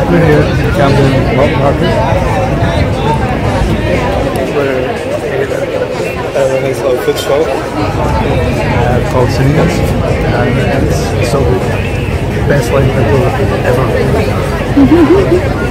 We're here in Camden, Mountain Market. We're at a nice little food shop called Sonita's, and it's so good. Best line pickle ever.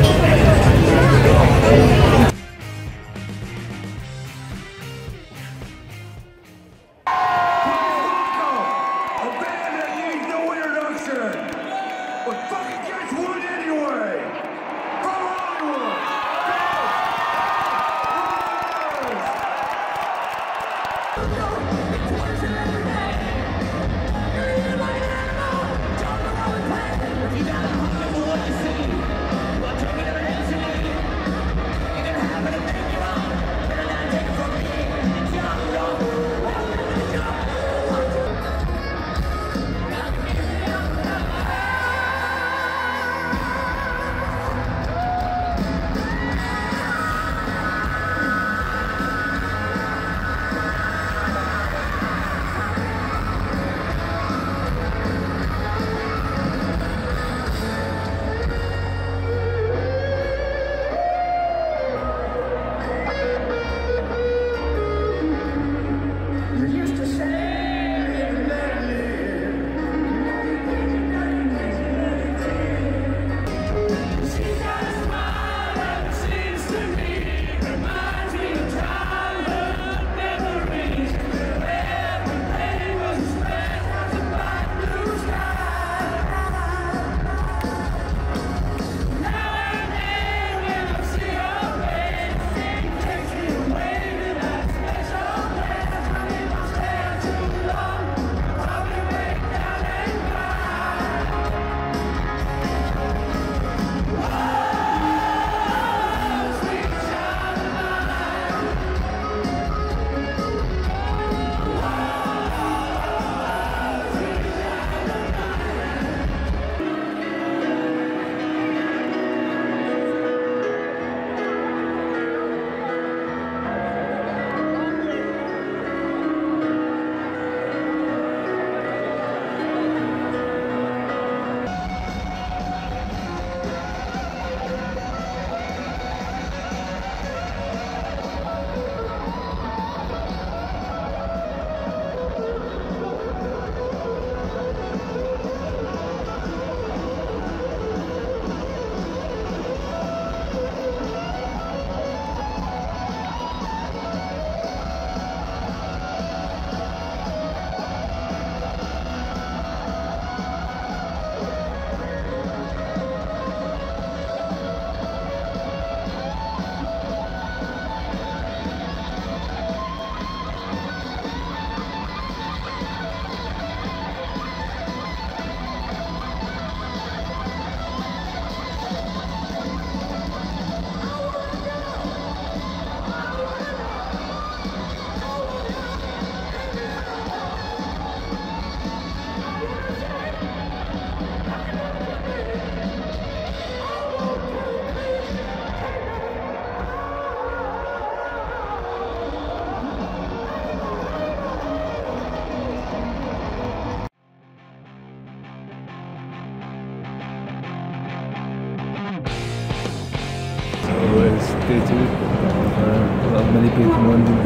It's day two, a mini break in London.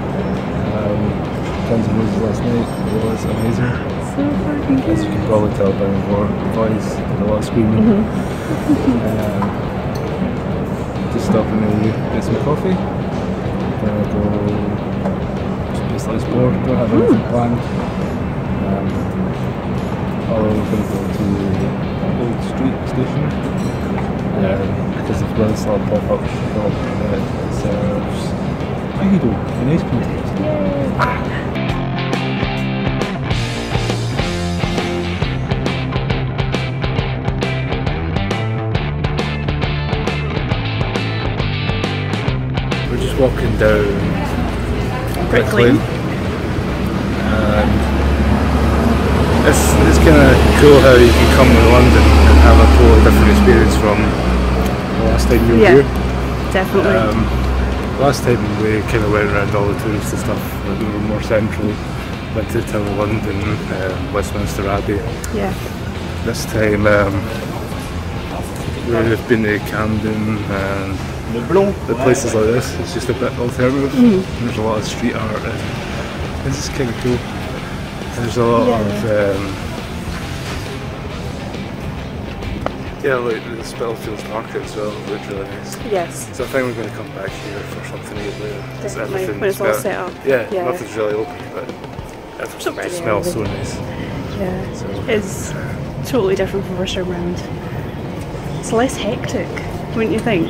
Camden was last night, it was amazing. So fucking good. As you can probably tell by the voice and a lot of screaming. Just stopping to get some coffee. Gonna go just basically explore, don't have anything planned. We're gonna go to Old Street Station. Because it's one small pop-up shop that serves Aido, an ice cream taste. We're just walking down Brick Lane. It's kind of cool how you can come to London and have a totally different experience from the last time you were here. Definitely. Last time we kind of went around all the touristy stuff, like we were more central, went to Tower of London, Westminster Abbey. Yeah. This time We've been to Camden and the places like this. It's just a bit alternative. There's a lot of street art and this is kind of cool. There's a lot of like the Spitalfields Market as well, which is really nice. Yes. So I think we're going to come back here for something to eat later. Definitely, when it's all set up. Yeah, nothing's really open, but everything just smells so nice. Yeah, so, it's totally different from first time round. It's less hectic, wouldn't you think?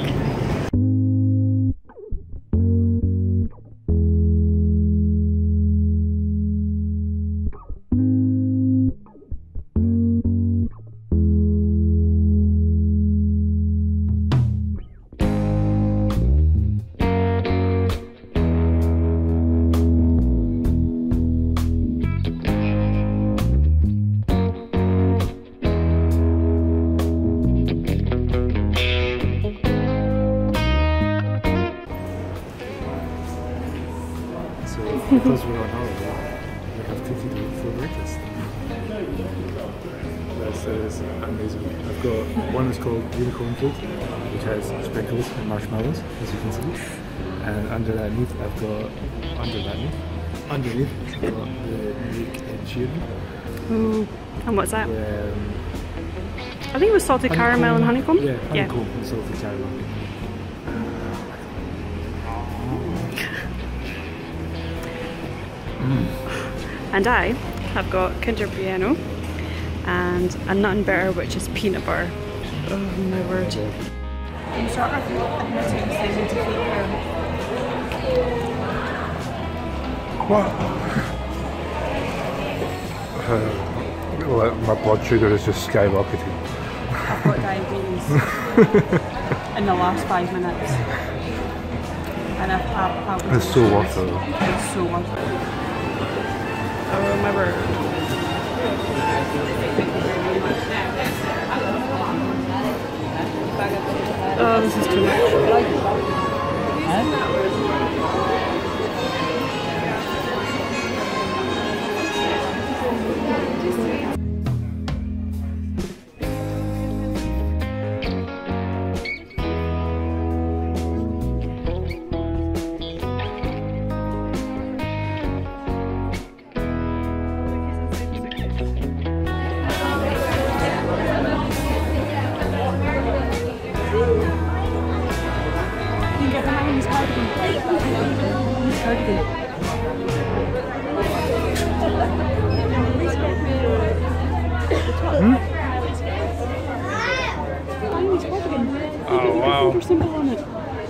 Because we're on holiday, we have cookie dough for breakfast. This is amazing. I've got one that's called unicorn food, which has sprinkles and marshmallows, as you can see. And underneath I've got the milk and cheering. Ooh, and what's that? I think it was salted caramel and honeycomb. Yeah, honeycomb and salted caramel. And I have got Kinder Bueno and a nut and butter, which is peanut butter. Oh my word. What? My blood sugar is just skyrocketing. I've got diabetes in the last 5 minutes. And it's so worth it. It's so worth it. Oh my word. Oh, this is too much. Oh wow. Symbol on it.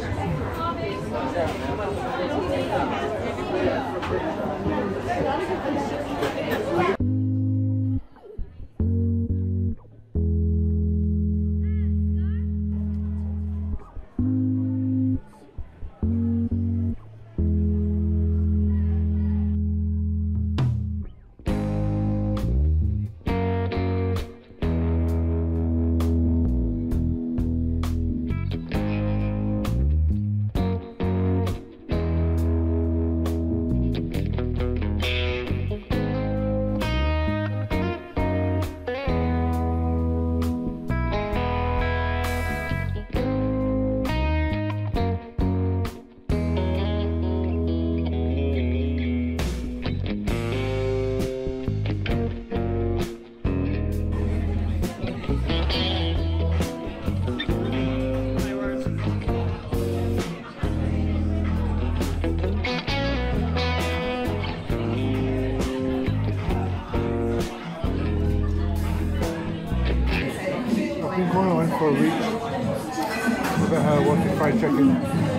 I've been going on for a week about wanting fried chicken.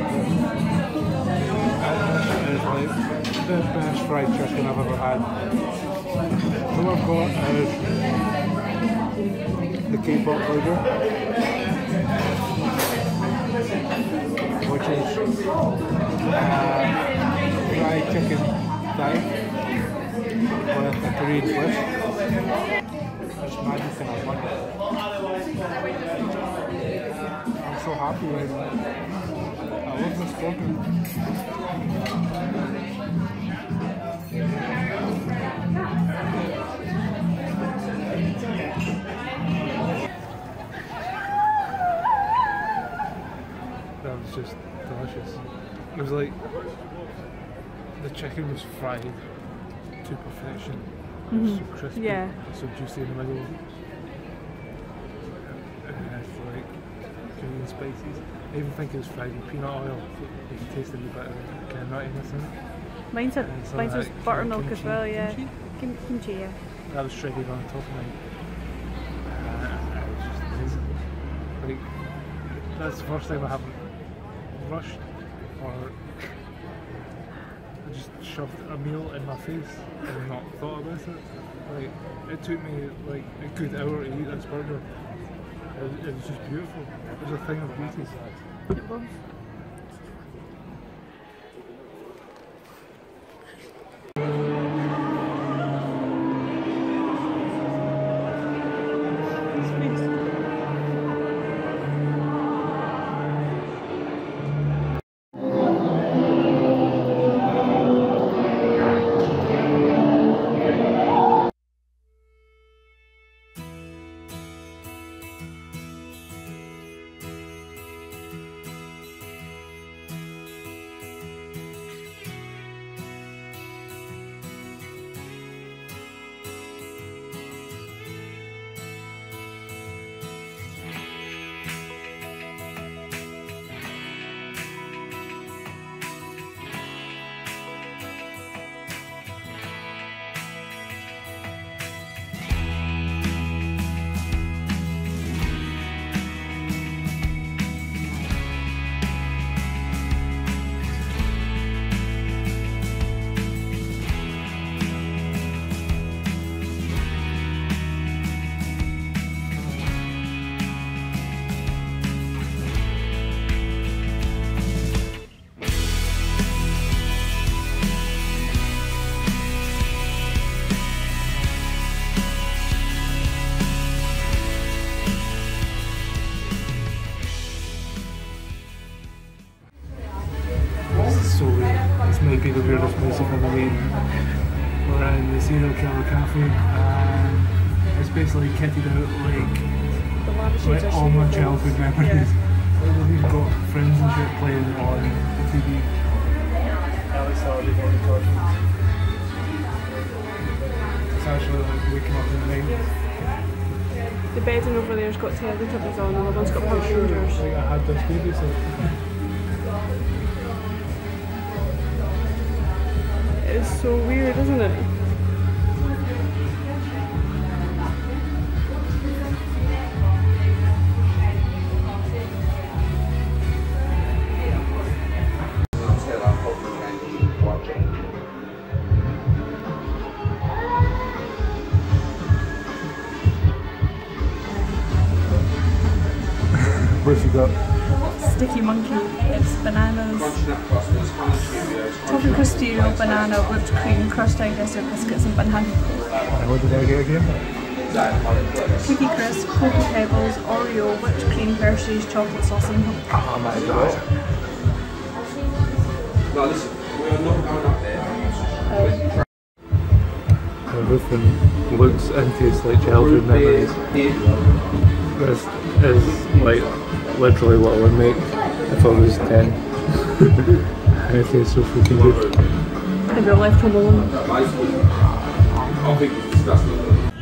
And it's like the best fried chicken I've ever had. So what I've got is the K-pop burger, which is fried chicken thigh with a Korean twist. It's magic and I want it. I'm so happy right now. I love this burger. just delicious. It was like the chicken was fried to perfection. So crispy, Yeah. so juicy in the middle. It's like green and spices. I even think it was fried with peanut oil. You can taste a wee bit of kind of nuttiness in it. Mine's was buttermilk as well, yeah. Kimchi, yeah. That was shredded on top of mine. It was just amazing. Like, that's the first time I haven't rushed or just shoved a meal in my face and not thought about it. Like, it took me like a good hour to eat this burger. It was just beautiful. It was a thing of beauty. It was. So this might be the weirdest place I've ever been. We're in the Serial Killer Cafe and it's basically kitted out like all my childhood memories. We've got friends and shit playing on the TV. Alex Saturday morning cartoons. It's actually like waking up in the night. The bedding over there's got Teletubbies on and the other one's got Power Rangers. Like I had this baby, so. It's so weird, isn't it? What's you got? Sticky monkey. It's bananas, toffee crust cereal, banana, whipped cream, crushed digestive biscuits and banana. And what did I get again? Cookie crisp, cocoa pebbles, Oreo, whipped cream, Hershey's, chocolate sauce and milk. I might do it. No, listen, we're not going up there. Everything looks and tastes like childhood memories. This is like literally what I would make if I was 10. And it tastes so freaking good. Have you left home alone? I think it's disgusting.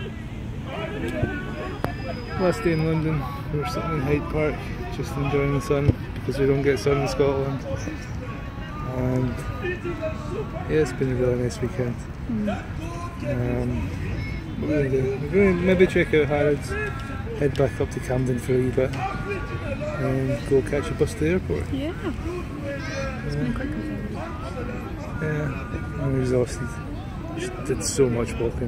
Last day in London, we're sitting in Hyde Park just enjoying the sun because we don't get sun in Scotland. And yeah, it's been a really nice weekend. What we're going to do? We're going to maybe check out Harrods, head back up to Camden for a wee bit and go catch a bus to the airport. Yeah. It's been quick. Yeah, I'm exhausted. Just did so much walking.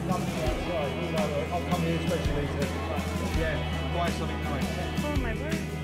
Oh my word.